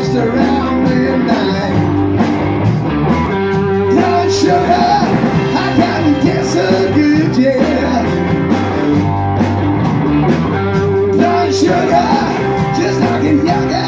just around midnight. Blood sugar, I got you get so good, yeah. Blood sugar, just like a young